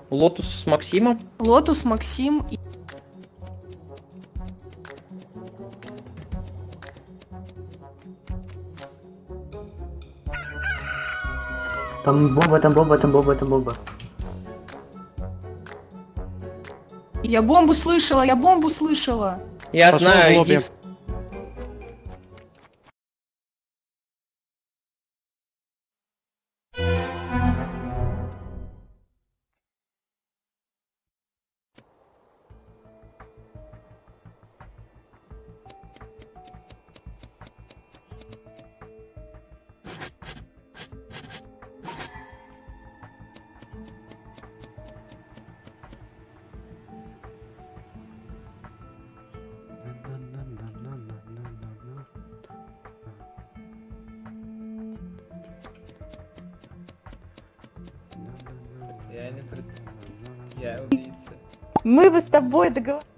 Лотус с Максимом. Лотус, Максим и... Там Боба, там Боба, там Боба, там Боба. Я бомбу слышала, я бомбу слышала. Я Пошел в знаю, лобби. иди... Я не пред... Я убийца. Мы бы с тобой договорились.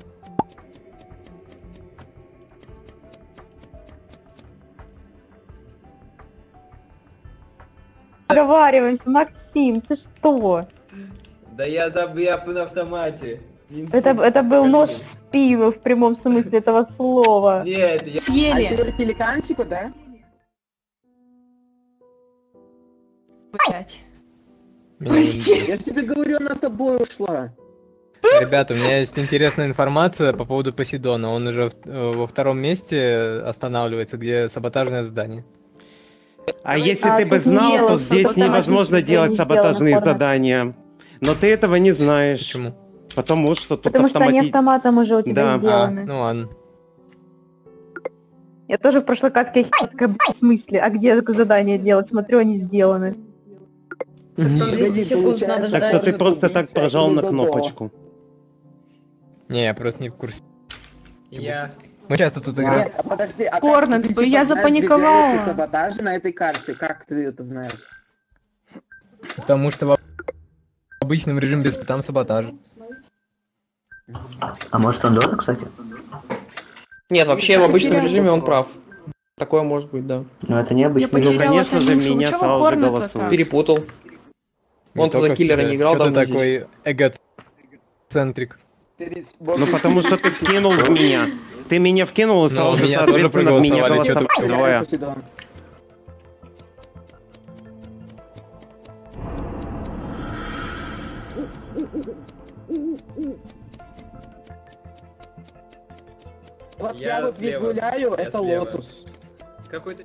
Договариваемся, Максим, ты что? Да я на автомате. Это был нож в спину в прямом смысле этого слова. Нет, я... Съели. Пеликанчику, да? Блять. Прости. Я же тебе говорю, она с тобой ушла. Ребята, у меня есть интересная информация по поводу Посейдона. Он уже во втором месте останавливается, где саботажное задание. А если ты бы знал, то здесь невозможно делать саботажные задания. Но ты этого не знаешь. Почему? Потому что тут Потому что они автоматом уже у тебя Да. сделаны. Ну ладно. Я тоже в прошлой катке в смысле, а где задание делать? Смотрю, они сделаны. 200 секунд надо Так что ждать. ты просто так прожал на кнопочку. Не, я просто не в курсе. Я... Мы часто тут играем. Подожди, а Порно, как ты, я знаешь, запаниковала. двигаются саботажи на этой карте? Как ты это знаешь? Потому что в обычном режиме без там саботажа. А может он дота, кстати? Нет, вообще в обычном режиме он прав. Такое может быть, да. Но это необычно. Я потеряла конечно же, Танюшу. меня Чего сразу же Хорнета голосуют. так? Перепутал. Он-то за киллера не играл Что ты давно здесь. такой эгоцентрик? Ну потому что ты вкинул в меня. Ты меня вкинул и Но сразу же, меня тоже соответственно, в меня проголосовали, чё ты- голосовое. Посейдон. Вот Я я вот не слева. гуляю, Я это слева. лотус. Какой-то...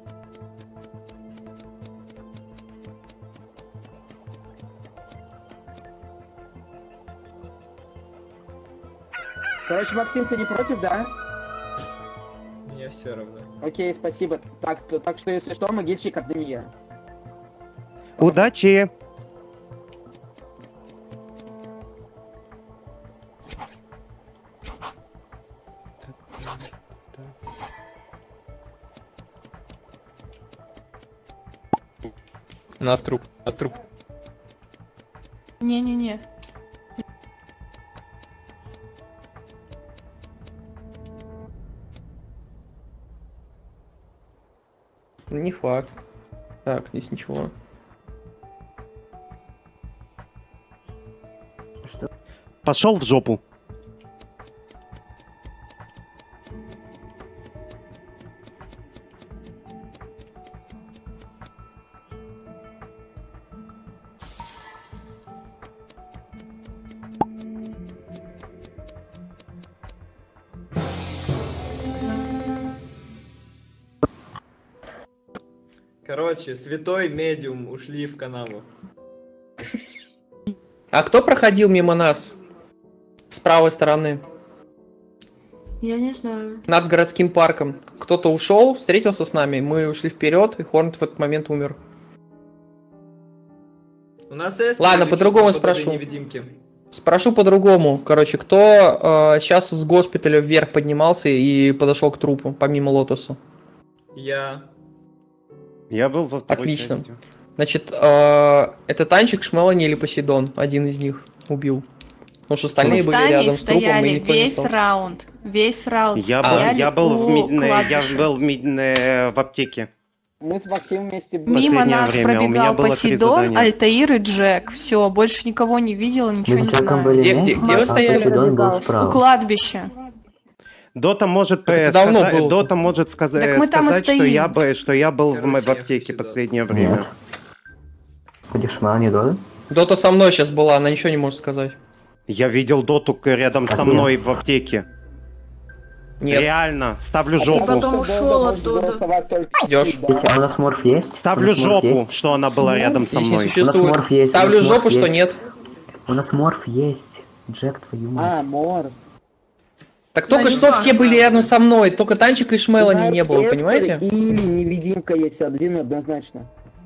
Короче, Максим, ты не против, да? Мне все равно. Окей, спасибо. Так что, если что, могильщик отныне. Удачи! У нас труп. У нас труп. Не-не-не. Не факт. Так, здесь ничего. Пошел в жопу. Короче, святой медиум ушли в канаву. А кто проходил мимо нас? С правой стороны. Я не знаю. Над городским парком. Кто-то ушел, встретился с нами, мы ушли вперед, и Хорнет в этот момент умер. У нас есть... Ладно, или по-другому что-то спрошу. невидимки? Спрошу по-другому. Короче, кто сейчас с госпиталя вверх поднимался и подошел к трупу, помимо Лотоса? Я... Я был во второй Отлично. части. Значит, это Танчик, Шмелани или Посейдон? Один из них убил. Потому что остальные были Стали рядом с трупом, и стояли никто не весь остался. раунд. Весь раунд Я стояли был у в кладбища. аптеке. Мы с Максимом вместе были. Мимо Последнее нас время у меня пробегал было 3 Посейдон, задания. Альтаир и Джек. Все, больше никого не видела, ничего Мы не с Джеком знаю. были Где- вместе, где вы а стояли? Посейдон был У справа. кладбища. Дота может Это давно было. Дота может сказать, Так мы там и что стоим. что я был в Короче, аптеке я последнее время. Нет. Дешман, не Дота? Дота со мной сейчас была, она ничего не может сказать. Я видел Доту рядом Так со нет. мной в аптеке. Нет. Реально, ставлю А жопу. потом что ушел Бомба может оттуда. голосовать только Идёшь. да. Витя, а у нас морф есть? Ставлю У нас морф жопу, есть? что она была рядом со Здесь не мной. существует. морф есть, у Ставлю нас жопу, морф что есть. нет. У нас морф есть. Джек, твою мать. А, Мор. Так только не что факт. все были рядом со мной, только Танчик и Шмелани Знаешь, не было, Эспер понимаете? Или невидимка есть один однозначно.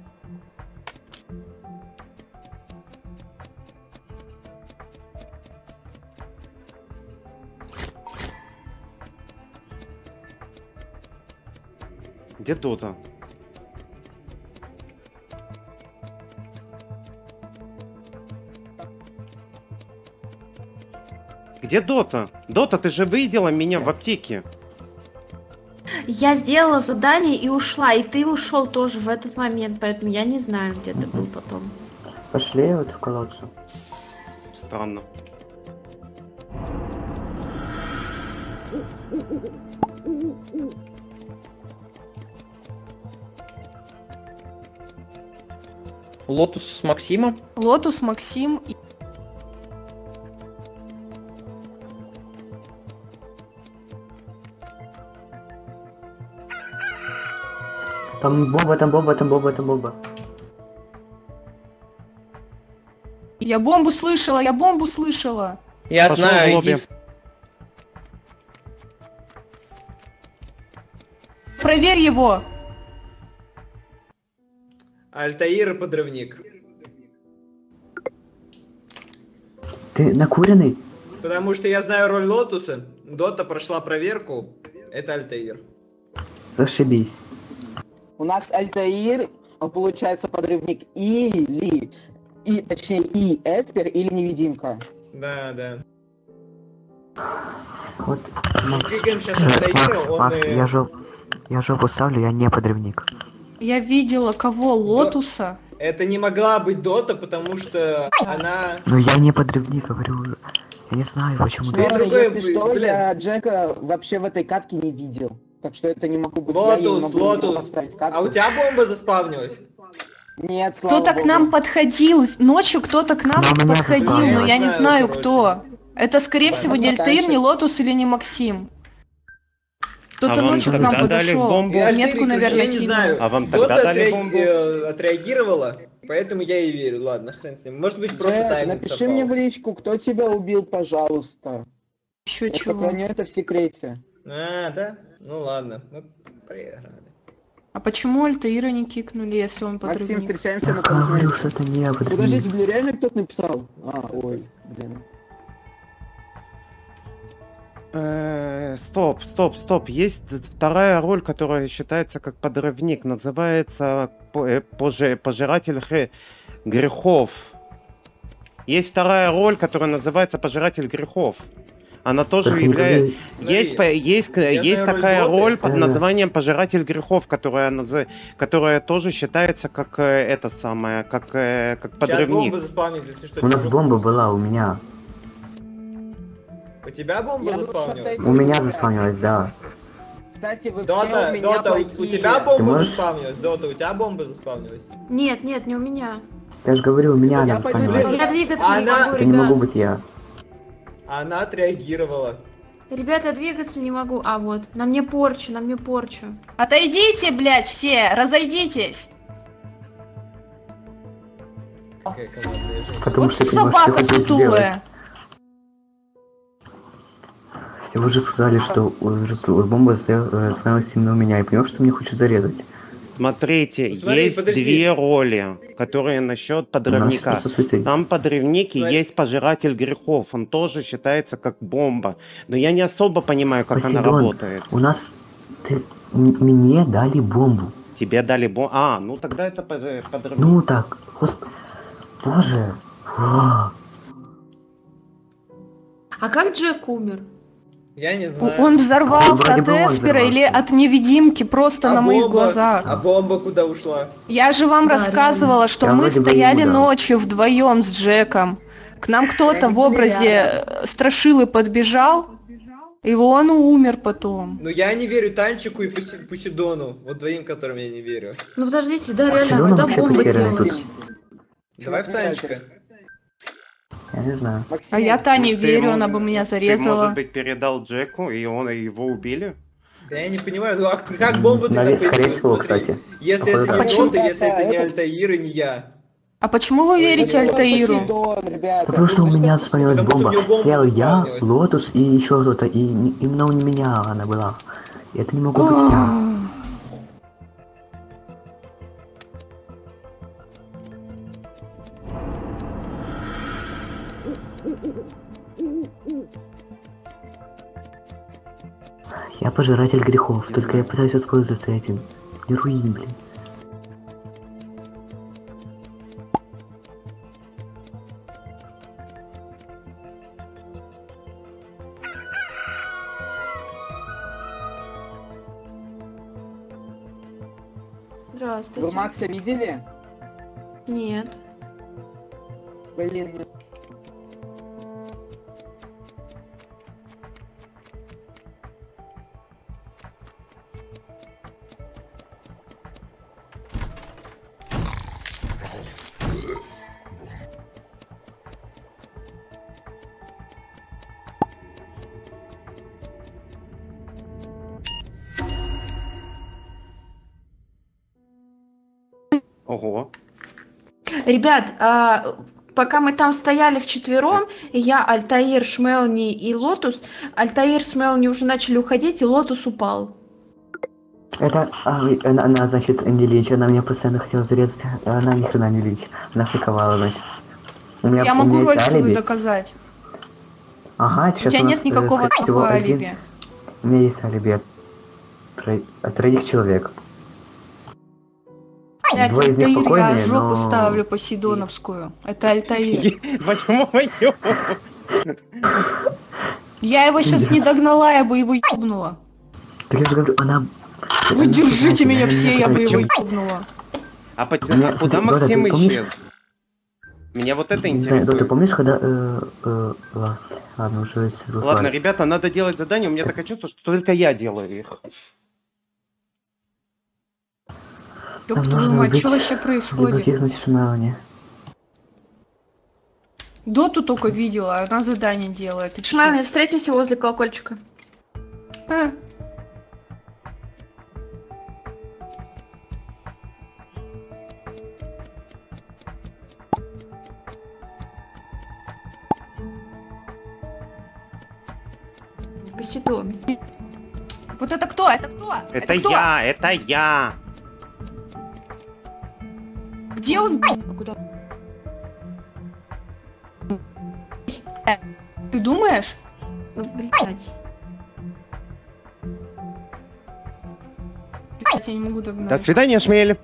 Где Дота? Где Дота? Дота, ты же видела меня в аптеке. Я сделала задание и ушла, и ты ушел тоже в этот момент, поэтому я не знаю, где ты был потом. Пошли вот в колодцу. Странно. Лотус с Максимом. Лотус, Максим и... Там бомба, там бомба, там бомба, там бомба. Я бомбу слышала, я бомбу слышала. Я Пошел в знаю, лобби. иди Проверь его. Альтаир подрывник. Ты накуренный? Потому что я знаю роль Лотуса. Дота прошла проверку. Это Альтаир. Зашибись. У нас Альтаир, получается, подрывник точнее, и Эспер, или невидимка. Да, да. Вот, Макс, Двигаем сейчас Альтаира, он... Макс, я жопу ставлю, я не подрывник. Я видела кого? Лотуса. Это не могла быть Дота, потому что она... Но я не подрывник, говорю. Я не знаю, почему. Ты Но, другой, если что, блин. я Джека вообще в этой катке не видел. Так что это не могу быть я не Лотус, могу Лотус. поставить катку. А у тебя бомба заспавнилась? Нет, слава Кто-то к богу. нам подходил. Ночью кто-то к нам Но у меня подходил, но заспавнилось. я не Знаю, знаю короче. кто. Это, скорее Ладно, всего, не Альтаир, не Лотус или не Максим. Кто-то вам ночью к нам тогда дали подошел. бомбу? И Альтаир, Метку, короче, наверное, я не кинул. знаю. А вам Дота тогда дали бомбу? отреагировала, поэтому я и верю. Ладно, хрен с ним. Может быть, просто тайминг Напиши совпал. мне в личку, кто тебя убил, пожалуйста. Еще Я чего? сохраню это в секрете. А, да? Ну ладно, мы проиграли. А почему Альтаира не кикнули, если он Максим, подрывник? встречаемся Я на том говорю, месте. что это не я Подождите, подрывник. блин, реально кто-то написал? Ой, блин. Стоп. Есть вторая роль, которая считается как подрывник. Называется пожиратель грехов. Есть вторая роль, которая называется пожиратель грехов. Она тоже Так, является... Смотри, Есть знаю роль такая Доты. роль под Да-да. названием пожиратель грехов, которая тоже считается как это самое, как Сейчас подрывник. бомба заспавнится, если что. У нас тебе бомба руку. была, у меня. У тебя бомба Я заспавнилась? У меня заспавнилась, да. Кстати, вы все Дота, у меня Дота, у плохие. тебя Ты бомба можешь? заспавнилась? Дота, у тебя бомба заспавнилась? Нет, нет, не у меня. Я же говорю, у меня Я она пойду заспавнилась. Я двигаться не Она- могу, Это не могу ребят. быть я. Она отреагировала. Ребята, двигаться не могу. А вот, на мне порчу, на мне порчу. Отойдите, блядь, все, разойдитесь. Какая командная жизнь. Потому Вот что ты не можешь собака что-то сделать. сутулая. Все уже сказали, что бомба заспавнилась именно у меня. И понял, что мне хочет зарезать. Смотрите, Смотри, есть подожди. две роли, которые насчет У нас подрывника. просто суицид. Там подрывник и Смотри. есть пожиратель грехов. Он тоже считается как бомба. Но я не особо понимаю, как она Посейдон, работает. у нас... Мне дали бомбу. Тебе дали бомбу. А, ну тогда это подрывник. Ну так, Боже. А как Джек умер? Я не знаю. Он взорвался Вроде от бы он Эспера или взорвался. от невидимки просто на моих глазах? А бомба куда ушла? Я же вам рассказывала, что Я мы вроде бы стояли ему дал. ночью вдвоем с Джеком. К нам кто-то в образе Страшилы подбежал, и он умер потом. Ну я не верю Танчику и Пусидону. Вот двоим, которым я не верю. Ну подождите, да, реально, Пусидон куда вообще бомбы потерянный делать? тут. Давай в Танчика. Я не знаю. А я Тане Ты верю, ему- она бы меня Ты, зарезала. может быть, передал Джеку, и его убили? Да я не понимаю, ну а как бомба тогда Навес, скорее появилась? всего, Смотри. кстати. Если Походу, это да. не Почему? Дота, если это не Это- Альтаир и не я. А почему вы верите Альтаиру? Посейдон, ребята. Потому что у меня спалилась Потому что бомба. у него бомба Сел я, заспавнилась. Лотус и еще кто-то. И именно у меня она была. И это не могу быть я. Я пожиратель грехов, только я пытаюсь воспользоваться этим. Не руин, блин. Вы Здравствуйте. Макса видели? Нет. Блин, Ого. Ребят, пока мы там стояли вчетвером, я, Альтаир, Шмелни и Лотус, Альтаир с Шмелни уже начали уходить, и Лотус упал. Это, она, значит, не линч, она меня постоянно хотела зарезать, она ни хрена не линч, она фейковала, значит. У меня, Я у могу меня роль есть свою алиби. доказать. Ага, У сейчас тебя у нас, нет никакого скорее всего, такого один. алиби. У меня есть алиби от троих человек. Блядь, Двое из них Альтаир, я покойные, жопу но- ставлю Посейдоновскую. Это Альтаир. Почему мою? Я его сейчас не догнала, я бы его ебнула. Так я же говорю, она... Вы держите меня все, я бы его Чем- ебнула. А Меня, куда смотри, Максим Дота, ты помнишь? исчез? Меня вот это Не знаю, да, ты интересует. помнишь, когда... Ладно, уже Ладно, ребята, надо делать задания. У меня такое чувство, что только я делаю их. Ёб твою мать, что вообще происходит? Кикнуть Шмелани. Доту только видела, она задание делает. Ты чё? Шмелни, встретимся возле колокольчика. А, Посейдон. Вот это кто? Это кто? Это кто? это я. Где он? А куда? Ты думаешь? Ну, блядь. Блядь, я не могу догнать. До свидания, Шмель.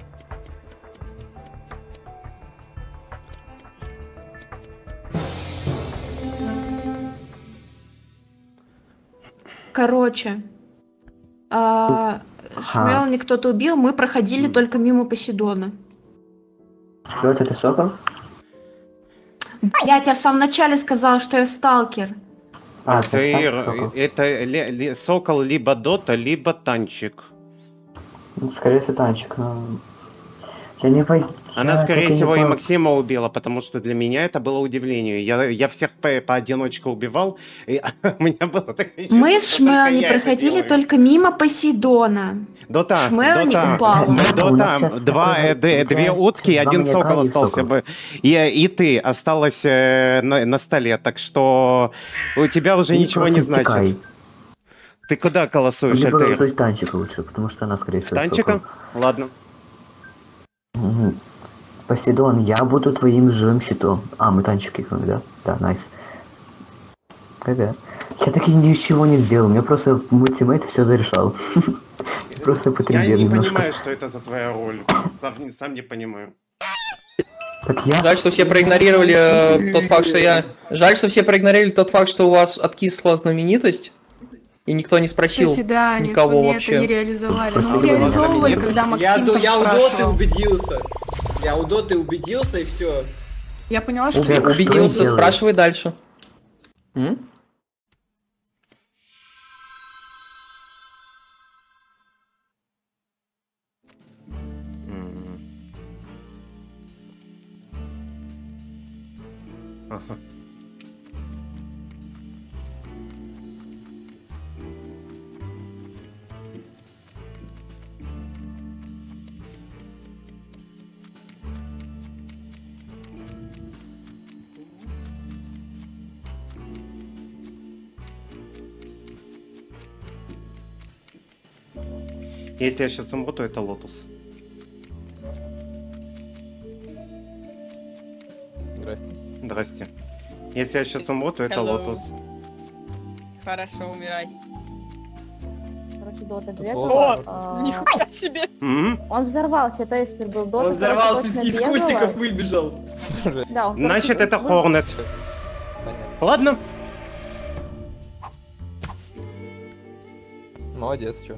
Короче, Шмелни кто-то убил, мы проходили только мимо Посейдона. Кто это, ты Сокол? Блять, я в самом начале сказала, что я сталкер. Альтаир, Сокол. это Сокол либо Дота, либо Танчик. Ну, скорее всего, танчик, но... Я не пойду. Она, скорее всего, и Максима убила, потому что для меня это было удивление. Я всех поодиночке убивал, и у меня было такое чувство, Мы с что только Шмелни я это проходили делаю. только мимо Посейдона. Дота, Шмелни упала. У нас Дота, сейчас две такая- утки, два один маньяка сокол и остался сокол. бы. И ты осталась на столе, так что у тебя уже ничего не Просто значит. текай. Ты куда голосуешь, Мне Альтаир? голосовать танчика лучше, потому что она, скорее всего, Танчика? Сокол. Ладно. Мгм. Посейдон, я буду твоим живым щитом. А, мы танчик кикнули, да? Да, найс. Ага. Я так и ничего не сделал, мне просто мой тиммейт все зарешал. Просто Я потрендел не немножко. понимаю, что это за твоя роль. Сам не понимаю. Так я... Жаль, что все проигнорировали тот факт, что я... Жаль, что все проигнорировали тот факт, что у вас откисла знаменитость. И никто не спросил Кстати, да, никого они вообще. это не реализовали. Спасибо, Ну, реализовывали, Максим. когда Максим там Я у Доты спрашивал. убедился. Я у Доты убедился и все. Я поняла, что... Джек, что Убедился, он делает? спрашивай дальше. М? Ага. Если я сейчас умру, то это Лотус. Здрасте. Здрасте. Если я сейчас умру, то это Hello. Лотус. Хорошо, умирай. Короче, Дота О, нихуя себе. Он взорвался, это Эспер был. Дота, Он взорвался, короче, из точно бегала. кустиков выбежал. Да, он, Значит, короче, это был- Хорнет. Понятно. Ладно. Молодец, чё.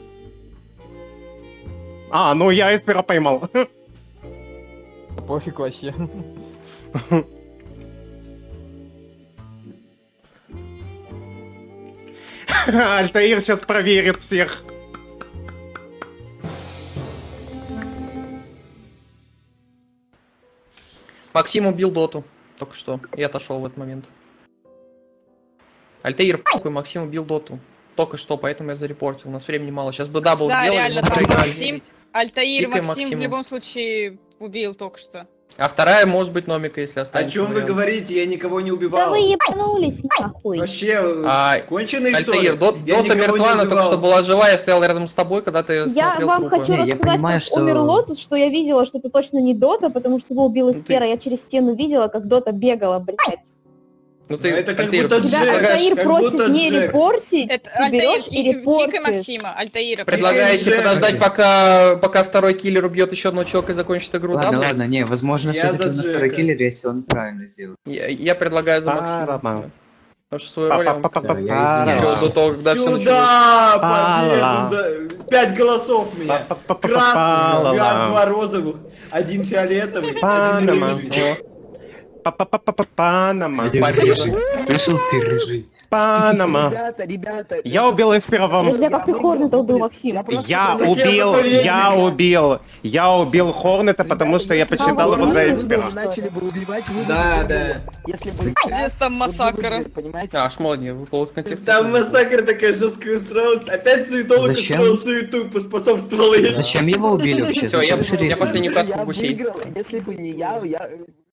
А, ну я Эспера поймал. Пофиг вообще. Альтаир сейчас проверит всех. Максим убил Доту. Только что. Я отошел в этот момент. Альтаир, похуй, Максим убил Доту. Только что, поэтому я зарепортил. У нас времени мало. Сейчас бы дабл Да, сделали, реально, мы там проиграли. Максим, Альтаир, Тикай Максим в Максиму. любом случае убил только что. А вторая может быть Номика, если О останется. чем вы вариант. говорите? Я никого не Да убивал. вы ебанулись нахуй. Вообще, А, конченый что ли? Альтаир, Я Дота никого не мертва, она только убивал. что была жива, я стоял рядом с тобой, когда ты Я смотрел вам трупы. хочу Не, я рассказать, понимаю, как что- умер Лотус, что я видела, что это точно не Дота, потому что его убил Эспера. Я через стену видела, как Дота бегала, блядь. Ну ты, Ну, это как Альтаир, будто ты Тебя Джек, предлагаешь- Альтаир как просит будто не Джек. репортить, Это ты Альтаир, берешь и кикай репортишь. Максима, Альтаира. Предлагаете Джек. подождать, пока второй киллер убьет еще одного человека и закончит игру, Ладно, да? ладно, не, возможно, Я все-таки за у нас Джека. второй киллер, если он правильно сделал. Я предлагаю за Максима. Па-ла-ла. Потому что свою роль я вам сказал. Да, я извиняюсь. Еще до того, как дальше началось. Сюда! Па-ла. Победу за... 5 голосов у меня. Красный, два розовых, один фиолетовый, один Панама. рыжий. Панама. Пришел ты, рыжий. Панама. Ребята, Я убил Эспера вам. Подожди, а как ты Хорнета убил, Максим? Я убил Хорнета, потому что я посчитал его за Эспера. начали бы убивать, вы бы Да, не да. убили. Если бы... Здесь там массакр. Понимаете? А, шмол не выпал из контекста. Там массакр такая жесткая устроилась. Опять суетолог Зачем? устроил суету, поспособствовал ей. Зачем его убили вообще? Всё, я Зачем шериф? последний катку Я гусей. выиграл, если бы не я